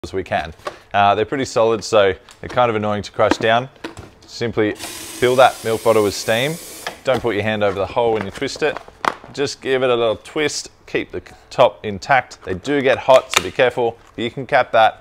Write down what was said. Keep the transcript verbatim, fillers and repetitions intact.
as we can. Uh, they're pretty solid, so they're kind of annoying to crush down. Simply fill that milk bottle with steam. Don't put your hand over the hole when you twist it. Just give it a little twist, keep the top intact. They do get hot, so be careful. But you can cap that